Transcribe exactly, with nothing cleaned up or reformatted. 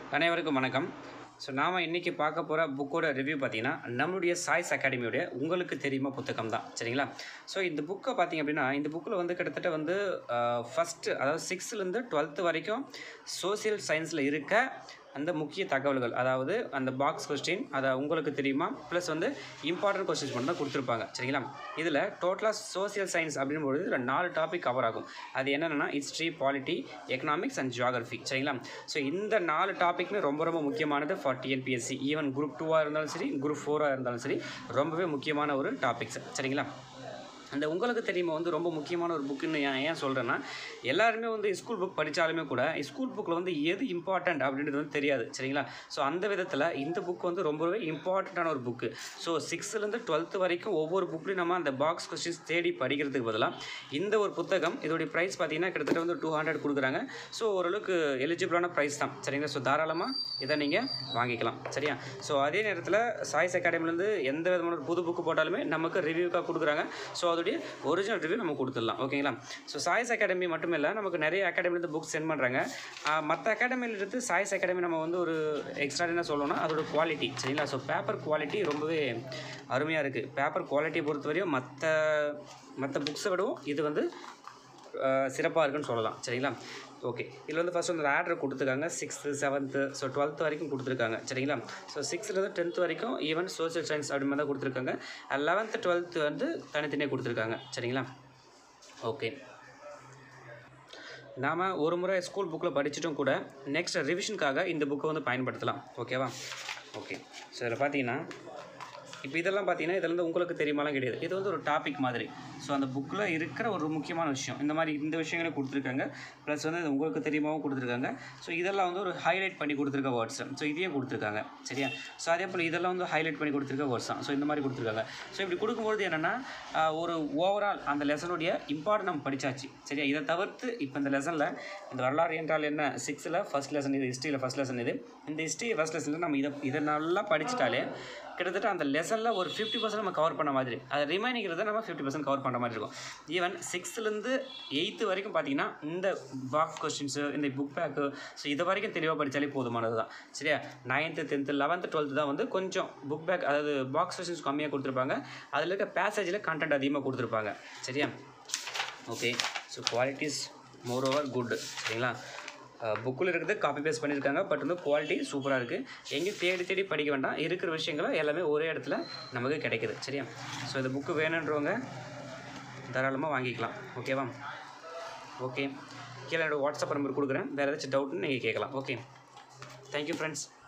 அனைவருக்கும் வணக்கம். ஸோ நாம் இன்றைக்கி பார்க்க போகிற புக்கோட ரிவ்யூ பார்த்தீங்கன்னா நம்மளுடைய சாய்ஸ் அகாடமியோடைய உங்களுக்கு தெரியுமா புத்தகம் தான். சரிங்களா? ஸோ இந்த புக்கை பார்த்தீங்க அப்படின்னா இந்த புக்கில் வந்து கிட்டத்தட்ட வந்து ஃபஸ்ட்டு அதாவது சிக்ஸ்த்துலேருந்து டுவெல்த்து வரைக்கும் சோசியல் சயின்ஸில் இருக்க அந்த முக்கிய தகவல்கள், அதாவது அந்த பாக்ஸ் கொஸ்டின் அதை உங்களுக்கு தெரியுமா ப்ளஸ் வந்து இம்பார்ட்டன்ட் கொஸ்டின்ஸ் மட்டும் தான் கொடுத்துருப்பாங்க. சரிங்களா? இதில் டோட்டலாக சோசியல் சயின்ஸ் அப்படின்போது இதில் நாலு டாபிக் கவர் ஆகும். அது என்னென்னா history, polity, economics and geography. சரிங்களா? ஸோ இந்த நாலு டாப்பிக்குமே ரொம்ப ரொம்ப முக்கியமானது ஃபார் டிஎன்பிஎஸ்சி. ஈவன் குரூப் டூவாக இருந்தாலும் சரி, குரூப் ஃபோராக இருந்தாலும் சரி, ரொம்பவே முக்கியமான ஒரு டாபிக்ஸ். சரிங்களா? அந்த உங்களுக்கு தெரியுமா வந்து ரொம்ப முக்கியமான ஒரு புக்குன்னு ஏன் ஏன் சொல்கிறேன்னா, எல்லாருமே வந்து ஸ்கூல் புக் படித்தாலுமே கூட ஸ்கூல் புக்கில் வந்து எது இம்பார்ட்டண்ட் அப்படின்றது வந்து தெரியாது. சரிங்களா? ஸோ அந்த விதத்தில் இந்த புக் வந்து ரொம்பவே இம்பார்ட்டண்ட்டான ஒரு புக்கு. ஸோ சிக்ஸ்த்துலேருந்து டுவெல்த்து வரைக்கும் ஒவ்வொரு புக்லையும் நம்ம அந்த பாக்ஸ் கொஸ்டின்ஸ் தேடி படிக்கிறதுக்கு பதிலாக இந்த ஒரு புத்தகம் இதோடைய ப்ரைஸ் பார்த்தீங்கன்னா கிட்டத்தட்ட வந்து டூ ஹண்ட்ரட் கொடுக்குறாங்க. ஸோ ஓரளவுக்கு எலிஜிபிளான ப்ரைஸ் தான். சரிங்களா? ஸோ தாராளமாக இதை நீங்கள் வாங்கிக்கலாம். சரியா? ஸோ அதே நேரத்தில் சாய்ஸ் அகாடமிலேருந்து எந்த விதமான புது புக்கு போட்டாலுமே நமக்கு ரிவ்யூக்காக கொடுக்குறாங்க. ஸோ அதோடைய ஒரிஜினல் ரிவ்யூ நம்ம கொடுத்துடலாம். ஓகேங்களா? ஸோ சாய்ஸ் அகாடமி மட்டும் இல்லை, நமக்கு நிறைய அகாடமிலேருந்து புக்ஸ் சென்ட் பண்ணுறாங்க. மற்ற அகாடமியிலிருந்து சாய்ஸ் அகாடமி நம்ம வந்து ஒரு எக்ஸ்ட்ரா என்ன சொல்லணும்னா அதோட குவாலிட்டி. சரிங்களா? ஸோ பேப்பர் குவாலிட்டி ரொம்பவே அருமையாக இருக்குது. பேப்பர் குவாலிட்டியை பொறுத்தவரையும் மற்ற மற்ற புக்ஸை விடவும் இது வந்து சிறப்பாக இருக்குன்னு சொல்லலாம். சரிங்களா? ஓகே, இதில் வந்து ஃபஸ்ட் வந்து ஆர்டர் கொடுத்துருக்காங்க. சிக்ஸ்த்து, செவன்த்து, ஸோ டுவெல்த்து வரைக்கும் கொடுத்துருக்காங்க. சரிங்களா? ஸோ சிக்ஸ்த்துலேருந்து டென்த்து வரைக்கும் ஈவன் சோசியல் சயின்ஸ் அப்படி மாதிரி தான் கொடுத்துருக்காங்க. லெவன்த்து டுவெல்த்து வந்து தனித்தனியாக கொடுத்துருக்காங்க. சரிங்களா? ஓகே, நாம் ஒரு முறை ஸ்கூல் புக்கில் படிச்சுட்டும் கூட நெக்ஸ்ட் ரிவிஷனுக்காக இந்த புக்கை வந்து பயன்படுத்தலாம். ஓகேவா? ஓகே, ஸோ இதில் பார்த்தீங்கன்னா இப்போ இதெல்லாம் பார்த்தீங்கன்னா இதில் வந்து உங்களுக்கு தெரியுமாலாம் கிடையாது. இது வந்து ஒரு டாபிக் மாதிரி. ஸோ அந்த புக்கில் இருக்கிற ஒரு முக்கியமான விஷயம் இந்த மாதிரி இந்த விஷயங்களும் கொடுத்துருக்காங்க. ப்ளஸ் வந்து இது உங்களுக்கு தெரியுமாவும் கொடுத்துருக்காங்க. ஸோ இதெல்லாம் வந்து ஒரு ஹைலைட் பண்ணி கொடுத்துருக்க வேர்ட்ஸ். ஸோ இதையும் கொடுத்துருக்காங்க. சரியா? ஸோ அதே போல் இதெல்லாம் வந்து ஹைலைட் பண்ணி கொடுத்துருக்க வேர்ட்ஸ் தான். ஸோ இந்த மாதிரி கொடுத்துருக்காங்க. ஸோ இப்படி கொடுக்கும்போது என்னென்னா ஒரு ஓவரால் அந்த லெசனுடைய இம்பார்ட்டன் நம்ம படித்தாச்சு. சரியா? இதை தவிர்த்து இப்போ இந்த லெசனில் இந்த வரலாறு என்றால் என்ன சிக்ஸ்த்தில் ஃபஸ்ட் லெசன் இது, ஹிஸ்ட்ரியில் ஃபஸ்ட் லெசன் இது. இந்த ஹிஸ்ட்ரி ஃபஸ்ட் லெசனில் நம்ம இதை இதை நல்லா படிச்சிட்டாலே கிட்டத்தட்ட அந்த லெசனில் ஒரு ஃபிஃப்டி பர்சன்ட் நம்ம கவர் பண்ண மாதிரி, அது ரிமைனிங்கிறத நம்ம ஃபிஃப்டி பர்சன்ட் கவர் பண்ணுற மாதிரி இருக்கும். ஈவன் சிக்ஸ்த்துலேருந்து எயித்து வரைக்கும் பார்த்தீங்கன்னா இந்த பாக்ஸ் கொஸ்டின்ஸு, இந்த புக் பேக்கு, ஸோ இது வரைக்கும் தெளிவாக படித்தாலே போதுமானது தான். சரியா? நைன்த்து, டென்த்து, லெவன்த்து, டுவெல்த்து தான் வந்து கொஞ்சம் புக் பேக் அதாவது பாக்ஸ் கொஸ்டின்ஸ் கம்மியாக கொடுத்துருப்பாங்க. அதில் இருக்க பேசேஜில் கண்டென்ட் அதிகமாக கொடுத்துருப்பாங்க. சரியா? Okay, so quality's moreover good. சரிங்களா? புக்கில் இருக்கிறது காப்பி பேஸ்ட் பண்ணியிருக்காங்க. பட் வந்து குவாலிட்டி சூப்பராக இருக்குது. எங்கேயும் தேடி தேடி படிக்க வேண்டாம். இருக்கிற விஷயங்களை எல்லாமே ஒரே இடத்துல நமக்கு கிடைக்குது. சரியா? ஸோ இந்த புக்கு வேணுன்றவங்க தாராளமாக வாங்கிக்கலாம். ஓகேவா? ஓகே, கீழே என்னோடய வாட்ஸ்அப் நம்பர் கொடுக்குறேன். வேறு ஏதாச்சும் டவுட்னு நீங்கள் கேட்கலாம். Okay, thank you friends.